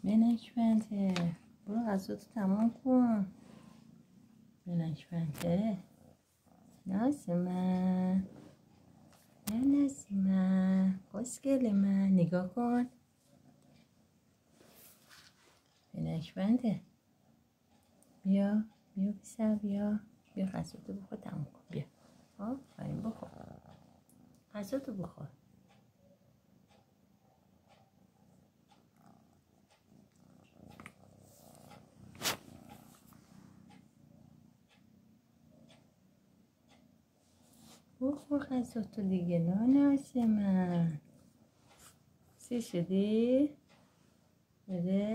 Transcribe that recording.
بلک پنتر، برو غذاتو تمام کن. بلک پنتر، نازی من خوشگل من، نگاه کن. بلک پنتر، بیا پسر، بیا غذاتو بخور تمام کن. بیا آفرین، بخور غذاتو بخور. بخور غذاتو دیگه ناناز من. سی شدی؟ بده